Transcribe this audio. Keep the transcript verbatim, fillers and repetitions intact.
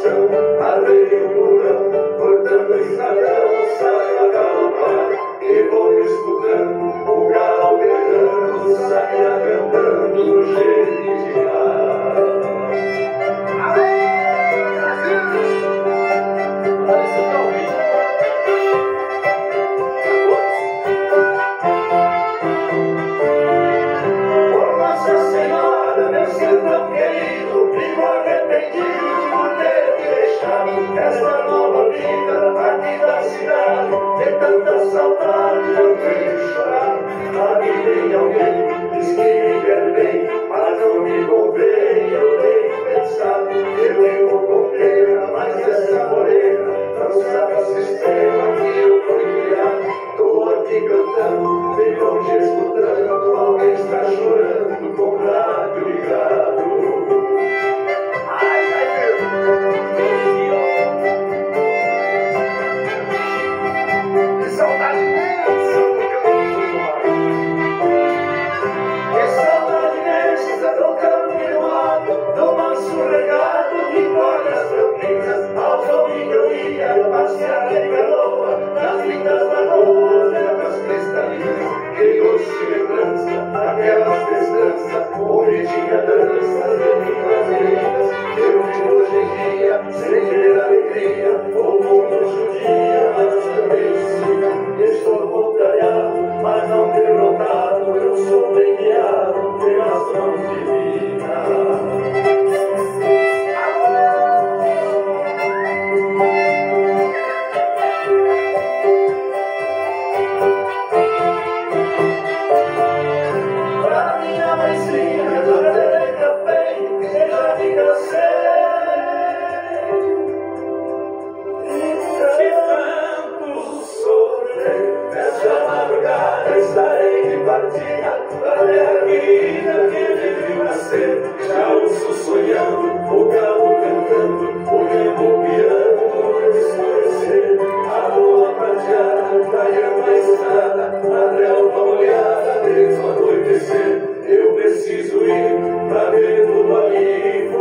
coração, arrei o murão, cortando a estradão, saio a galopar e vou escutando o galo berrando, saia cantando no jeito de mar. Por Nossa Senhora, meu sertão querido, vivo arrependido por ter te deixado esta nova vida aqui da cidade. De tanta saudade eu vejo chorar. Avisei alguém, diz que me quer bem, mas não me convém. Eu tenho pensado, eu vivo com pena, mas essa morena não sabe o sistema que eu fui criado. Tô aqui cantando, bem longe escutando, alguém está chorando com o rádio ligado. Ai, ai, meu. Que saudade imensa do campo do mar. Que saudade imensa do campo e do mar, do manso regado de folhas tranquilas. Ao domingo eu ia passear em canoa, nas lindas lagoas, ervas cristalinas. Que gosto de lembrança, aquelas festanças, onde tinha danças de lindas lindas. Eu vivo hoje em dia, sem ter alegria, o mundo judia, mas também siga. Estou contrariado, mas não derrotado, eu sou bem guiado pelas mãos divinas. Pra minha mãezinha, eu dei café, que já me cansei. De tanto sofrer, nessa madrugada estarei de partida pra terra querida que vive nascer. Já ouço sonhando, o galo cantando, o remo piando, escurecer. A lua prateada, caindo na estrada, a relva molhada desde o anoitecer. Eu preciso ir pra ver tudo ali.